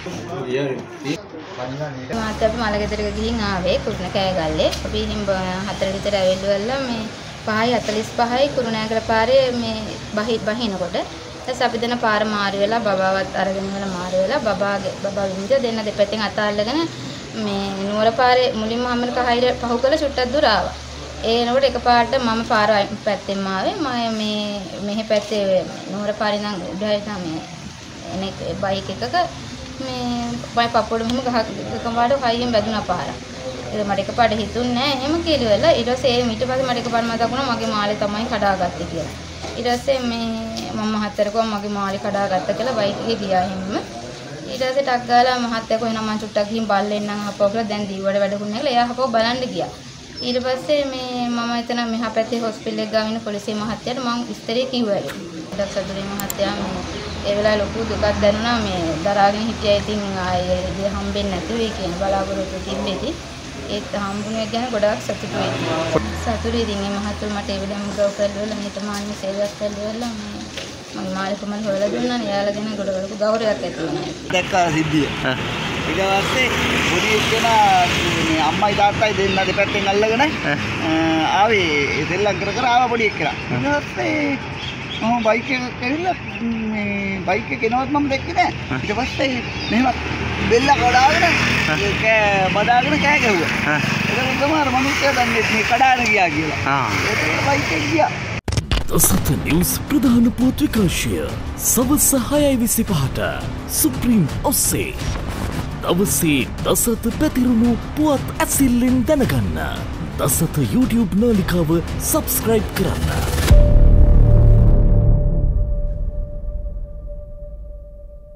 මාත් අපි මලගෙදරක ගිහින් ආවේ කුරුණ කෑගල්ලේ. අපි ඉතින් 4 විතර ඇවිල්ලා මේ 5:45යි කුරුණෑගල පාරේ මේ බහිනකොට ඊට අපි දෙන පාර මාරු වෙලා බබාවත් අරගෙන ඉවර මාරු වෙලා බබා වින්ද දෙන්න දෙපැත්තෙන් අත අල්ලගෙන මේ නුවර පාරේ මුලින්ම හැමරක හයිර පහු කළ චුට්ටක් දුර ආවා. ඒ එනකොට එකපාරට මම පාර පැත්තෙන් ආවේ. මම මෙහෙ පැත්තේ නුවර පාරේ නම් උඩයි තමයි එනේ බයික් එකක මේ බයි පපුවල මෙහෙම ගහකමාඩ හයියෙන් වැදුනා පාර. ඒක මට එකපාරට හිතුන්නේ නැහැ එහෙම කියලා. ඊට පස්සේ ඊට පස්සේ මට එකපාරට මතක් වුණා මගේ මාළේ තමයි කඩාගත්තේ කියලා. ඊට පස්සේ මේ මම මහත්තයාට කිව්වා මගේ මාළේ කඩාගත්ත කියලා බයික් එකේ ගියා එහෙම. ඊට පස්සේ ටක් ගාලා මහත්තයා කොහෙනම් මං චුට්ටක් ගිහින් බල්ලෙන්නම් ආපහු කියලා දැන් දීවඩ වැඩකුන්නේ කියලා එයා ආපහු බලන්න ගියා. ඊට පස්සේ මේ මම එතන මෙහා පැත්තේ හොස්පිටල් එක ගාවින පොලිසිය මහත්තයාට මං විස්තරේ කිව්වා. ඩොක්ටර් සතුරේ මහත්තයා ඒ වෙලාවේ ලොකු දුකක් දැනුණා මේ දරාගෙන හිටියා. ඉතින් ආයේ ඉතින් හම්බෙන්නේ නැතුව ඒ කියන බලාපොරොත්තු තිබෙති. ඒත් හම්බුනේ ගැන ගොඩාක් සතුටු වෙනවා. සතුටුයි ඉතින් මේ මහතුරු මට ඒ වෙලාවෙම උදව් කරලා මේ තමයි සේවයක් කළා මම මාළේ කොමල් හොයලා දුන්නානේ. එයාලා ගැන ගොඩක් ගෞරවයක් ඇති වුණා. දැක්කා සිද්ධිය. ඊට පස්සේ පොඩි එක්කෙනා මේ අම්මයි තාත්තයි දෙන්න දෙපැත්තෙන් අල්ලගෙන ආවේ ඒ දෙල්ලම් කර ආවා පොඩි එක්කෙනා. ඊට පස්සේ මම බයික් එක ඇවිල්ලා මේ බයික් එක එනවත් මම දැක්කේ නෑ. ඊට පස්සේ මෙහෙම බෙල්ල කඩාගෙන බදාගෙන කෑ ගැහුවා. එතකොට සමහර මිනිස්සු දන්නේ මේ කඩාගෙන ගියා කියලා. ඒකට බයික් එක ගියා. දසත නිවුස් ප්‍රධාන පුවත් විකාශය සවස් 6:25ට සුප්‍රීම් ඔස්සේ. දවසේ දසත පැතිරුණු පුවත් ඇසිල්ලෙන් දැනගන්න දසත YouTube නාලිකාව සබ්ස්ක්‍රයිබ් කරන්න.